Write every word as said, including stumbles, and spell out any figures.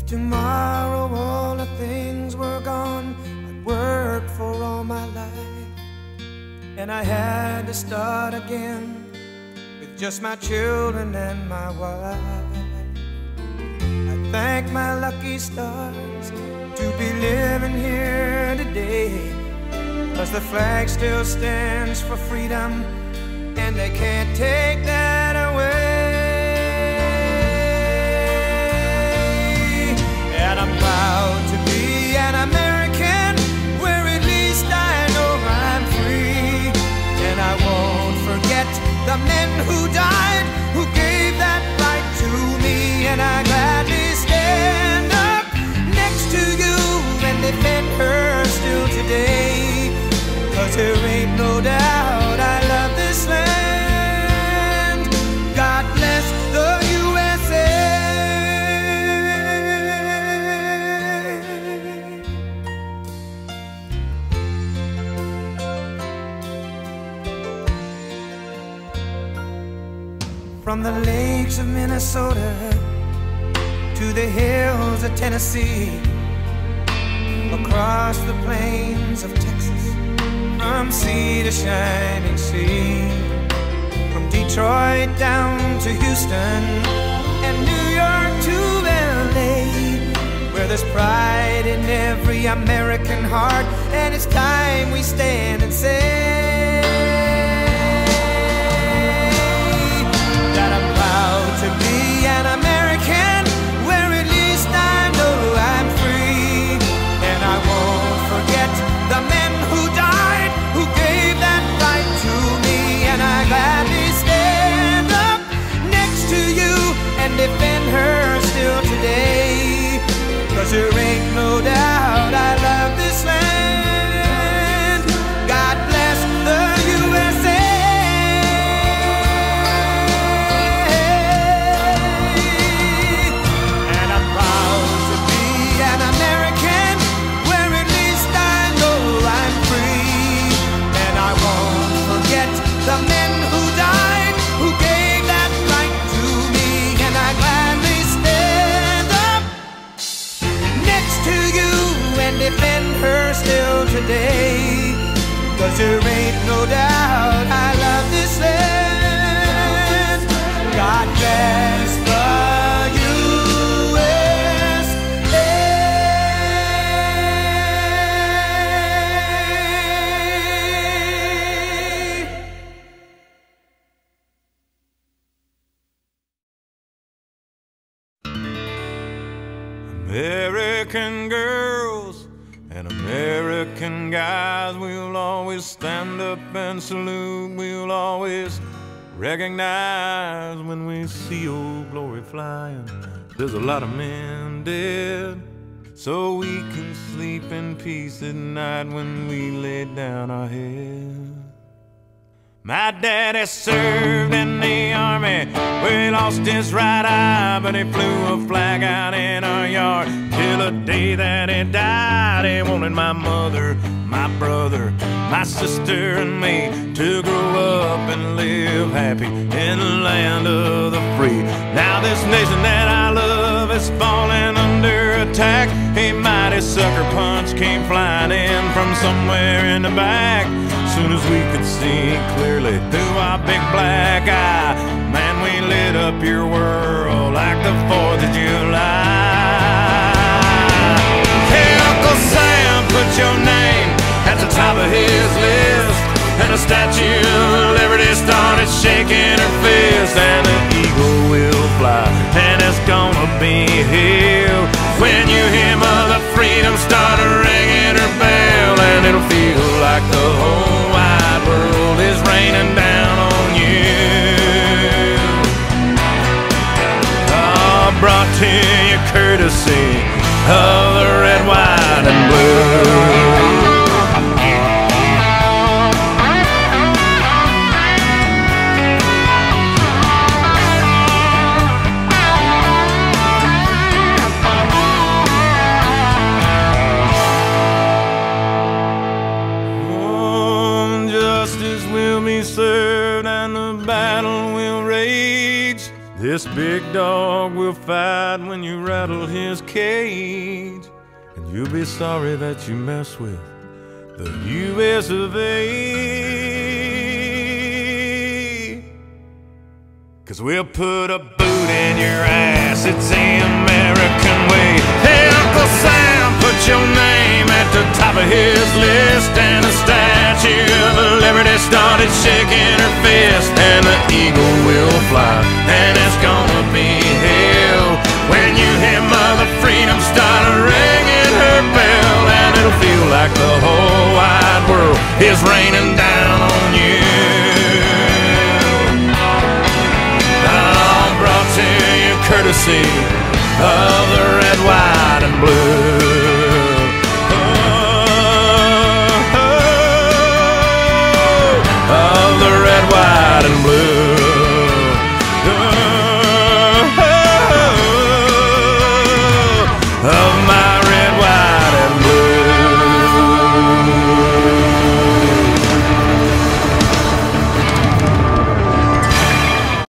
tomorrow all the things were gone I'd worked for all my life, and I had to start again with just my children and my wife. I thank my lucky stars to be living here today, 'cause the flag still stands for freedom, and they can't take that away. And I'm proud to be an American, where at least I know I'm free. And I won't forget the men who died, who gave that right to me. And I gladly stand up next to you and defend her still today, 'cause there ain't no doubt I love this land. God bless the U S A. From the lakes of Minnesota to the hills of Tennessee, across the plains of Texas, from sea to shining sea, from Detroit down to Houston and New York to L A, where there's pride in every American heart. And it's time we stand and say that I'm proud to be an American, where at least I know I'm free. And I won't forget the men who died, who gave that right to me. And I gladly stand up next to you and defend her still today, 'cause there ain't no doubt I love this land. God bless the U S A. And I'm proud to be an American, where at least I know I'm free. And I won't forget the men who died, who gave that right to me. And I gladly stand up next to you and defend her still today, 'cause there ain't no doubt I love this land. God bless the U S A. American girls and American guys, we'll always stand up and salute. We'll always recognize when we see Old Glory flying. There's a lot of men dead, so we can sleep in peace at night when we lay down our head. My daddy served in the army, where he lost his right eye, but he flew a flag out in our yard till the day that he died. He wanted my mother, my brother, my sister and me to grow up and live happy in the land of the free. Now this nation that I love is falling under attack. A mighty sucker punch came flying in from somewhere in the back. Soon as we could see clearly through our big black eye, man, we lit up your world like the fourth of July. Hey, Uncle Sam, put your name at the top of his list, and the Statue of Liberty started shaking her fist. And the eagle will fly, and it's gonna be here when you hear Mother Freedom start ringing her bell. And it'll feel like the whole wide world is raining down on you. Oh, brought to you courtesy of the red, white, and blue. Served and the battle will rage. This big dog will fight when you rattle his cage. age, and you'll be sorry that you mess with the U S of A. 'Cause we'll put a boot in your ass, it's the American way. Hey, Uncle Sam, put your name at the top of his list, and the Statue of Liberty started shaking her fist, and the eagle will fly, and it's gonna be hell when you hear Mother Freedom start ringing her bell, and it'll feel like the whole wide world is raining down on you. All brought to you courtesy of the red, white, and blue. Oh, oh, of the red, white, and blue.